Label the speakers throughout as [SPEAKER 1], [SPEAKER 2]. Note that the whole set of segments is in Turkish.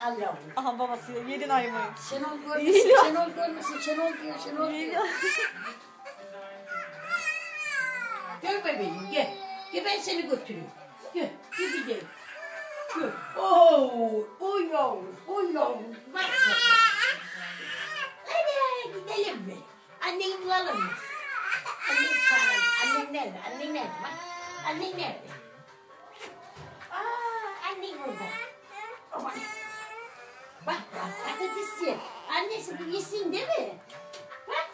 [SPEAKER 1] Al yavrum.
[SPEAKER 2] Aha babası yedin aymayı.
[SPEAKER 1] Şenol görmesin, Şenol görmesin, Şenol diyor, Şenol diyor. Gel bebeğim, gel. Gel ben seni götüreyim. Gel, gideceğim. Gel. Oy yavrum, oy yavrum. Bak. Hadi gidelim mi? Anneni bulalım mı? Anneni çağıralım. Annen nerede? Annen nerede? Bak. Annen nerede? Annen burada. Aman. Bak patates ye. Annesi bu yesin değil mi? Bak.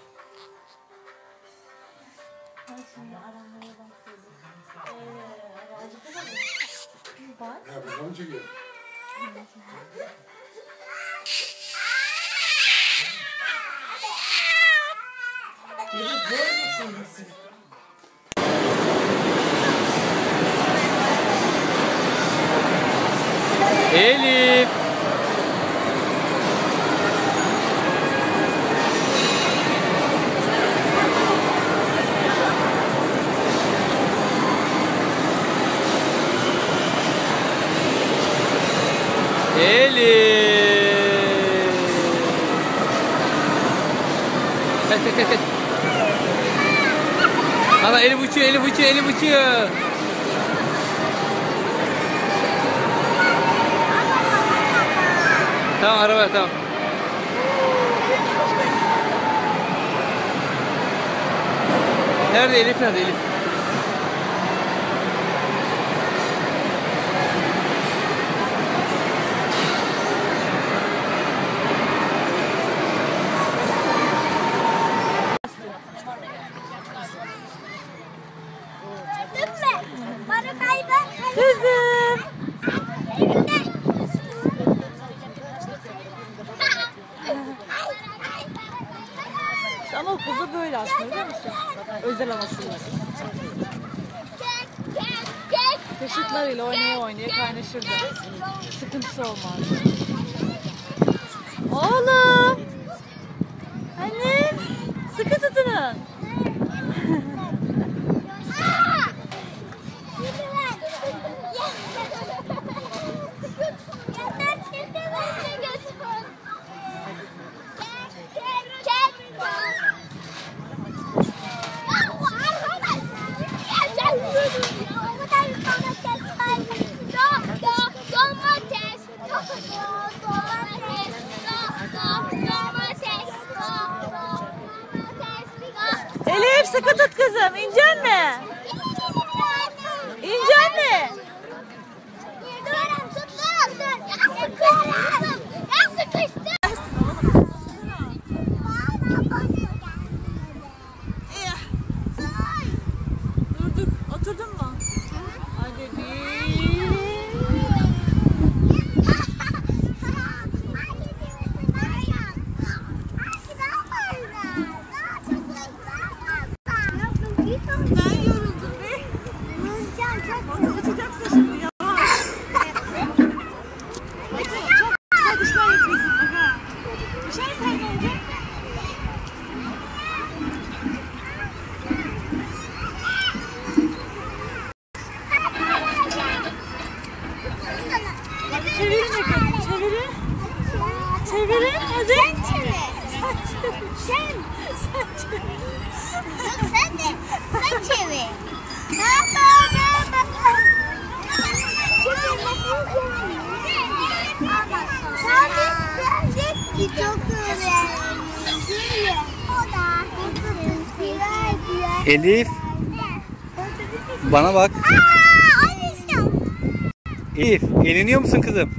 [SPEAKER 3] Ya buradan mı çekiyor?
[SPEAKER 1] Görmesin yesin.
[SPEAKER 4] Elif. Elif. Kaç. Hala Elif uçuyor, Elif uçuyor. Tamam araba tamam. Nerede Elif, nerede Elif?
[SPEAKER 2] Kızım. Ama okulda böyle aslında biliyor musun? Özel ama şunlar. Kaşıklarıyla oynaya kaynaşırdı. Sıkıntısı olmaz. Oğlum. Annem. Sıkı tutunun. Elif sıkı tut kızım. İnecek mi? İnecek mi? Durduk. Oturdun mu? Hadi bir. Ben yoruldum be. Uçacaksın şimdi ya. Çok güzel işler yapıyorsun. Aha. Düşersen ne olacak? Hadi çevirin bakalım. Çevirin. Çevirin. Hadi.
[SPEAKER 5] Sen çevir. Sen çevir.
[SPEAKER 4] Elif. Bana bak. Elif, eğleniyor musun kızım?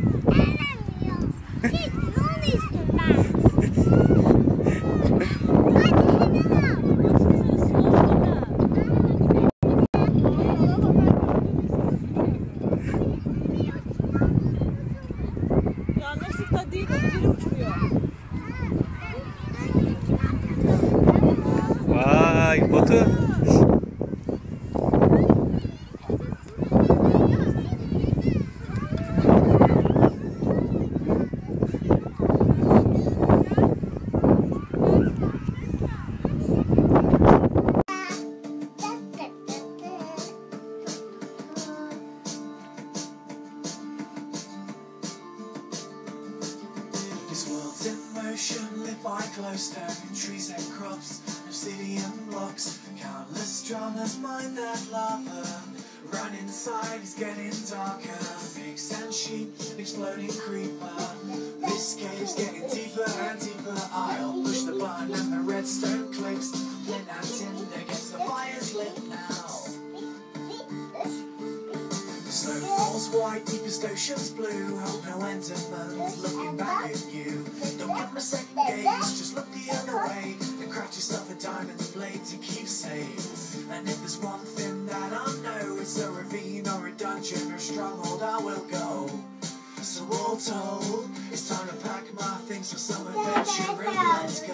[SPEAKER 2] Yanlışlıkla değil, biri uçuruyor.
[SPEAKER 4] Vay Batu.
[SPEAKER 5] Hearts in motion, lit by glowstone, trees and crops, obsidian blocks. Countless dramas mind that lava. Run inside, it's getting darker. Pigs and sheep, exploding creeper. This cave's getting deeper and deeper. I'll push the button and the redstone clicks. Flint and tinder gets the fires lit now. Snow falls white, deepest ocean's blue. Hope no enderman's looking back at you. Don't give them a second gaze, just look the other way. And craft yourself a diamond blade to keep safe. And if there's one thing that I know, it's a ravine or a dungeon or a stronghold, I will go. So all told, it's time to pack my things for some adventure and let's go.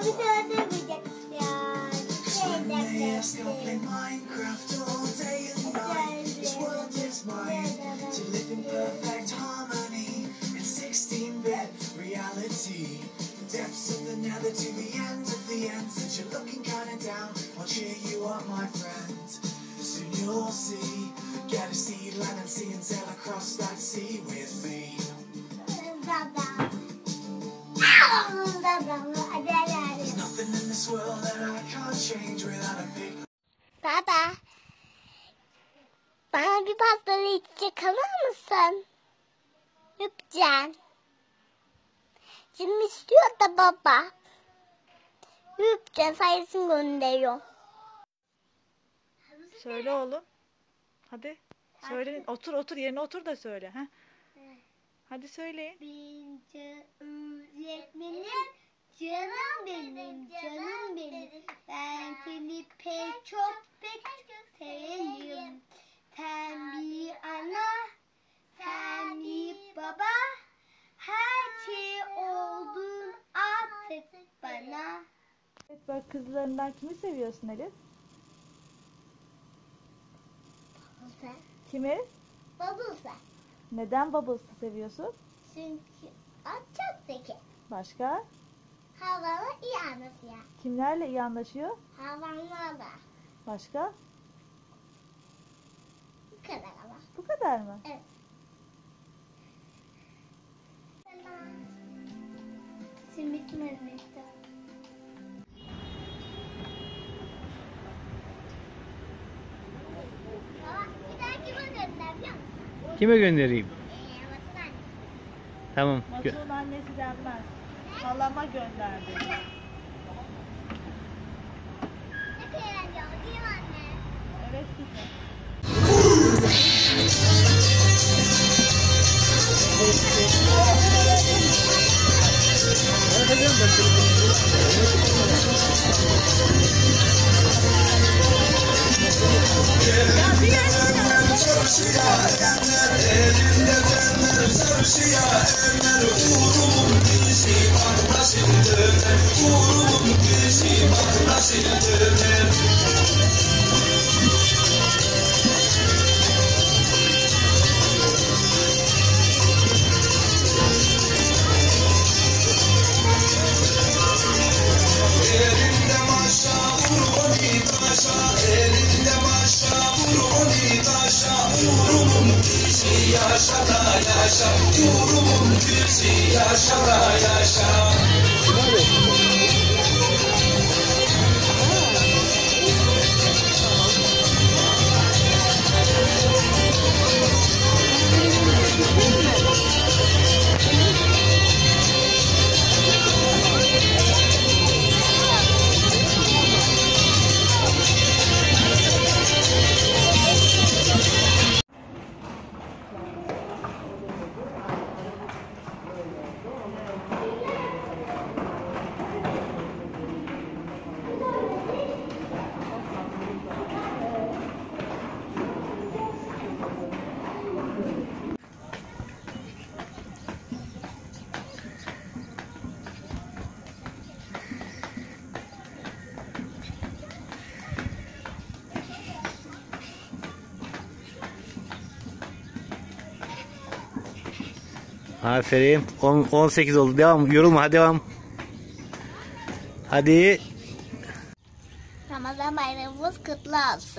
[SPEAKER 5] Cause when they ask, I'll play Minecraft all day and night. This world is mine, to live in perfect harmony, in 16-bit reality. Depths of the nether to the end of the end. Since you're looking kinda down, I'll cheer you up, my friend. Soon you'll see, get a seed, land and sea, and sail across that sea with me. There's nothing in this world that I can't change without a big...
[SPEAKER 6] Baba, bana bir pastayı içecek alır mısın? Lütfen. Canım istiyor da baba. Lütfen sayısını gönderiyor.
[SPEAKER 2] Söyle oğlum. Hadi. Söyle. Otur yerine otur da söyle. Heh. Hadi söyleyin.
[SPEAKER 6] Birinci öğretmenim, canım benim. Ben seni çok seviyorum. Sen bir ana, sen bir baba. Her şey oldun artık bana.
[SPEAKER 2] Evet, bak kızlarından kimi seviyorsun Elif?
[SPEAKER 6] Bubbles'ı.
[SPEAKER 2] Kimi?
[SPEAKER 6] Bubbles'ı.
[SPEAKER 2] Neden Bubbles'ı seviyorsun?
[SPEAKER 6] Çünkü o çok zeki.
[SPEAKER 2] Başka?
[SPEAKER 6] Havalı iyi anlatıyor.
[SPEAKER 2] Kimlerle iyi anlaşıyor?
[SPEAKER 6] Hayvanlarla.
[SPEAKER 2] Başka?
[SPEAKER 6] Bu kadar ama.
[SPEAKER 2] Bu kadar mı?
[SPEAKER 6] Evet. Simit Mehmet'te. Baba bir daha kime gönder biliyor musun?
[SPEAKER 4] Kime göndereyim?
[SPEAKER 6] Batın annesi.
[SPEAKER 4] Tamam.
[SPEAKER 2] Batu'nun annesi denmez. Halama gönderdi.
[SPEAKER 6] Ne kadar eğlenceli değil mi anne?
[SPEAKER 2] Evet kızım.
[SPEAKER 4] Aferin. 18 oldu. Devam. Yorulma. Hadi devam. Hadi.
[SPEAKER 6] Ramazan bayramımız kutlu olsun.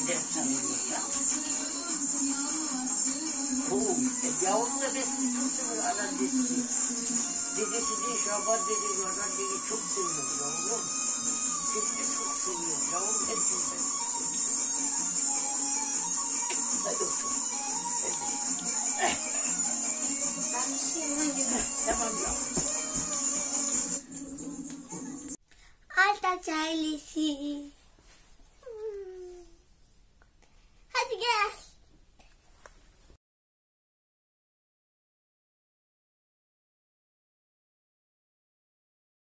[SPEAKER 1] ders tanıyorlar. Yavrum da besini çok seviyor. Anam besini. Dedesi değil, Şaban dede, Şaban dede çok seviyor yavrum. Seni de çok seviyor. Yavrum hepimizden çok seviyor. Hadi otur.
[SPEAKER 6] Ben bir şey hemen gidiyorum.
[SPEAKER 1] Tamam yavrum.
[SPEAKER 6] Altaç ailesi.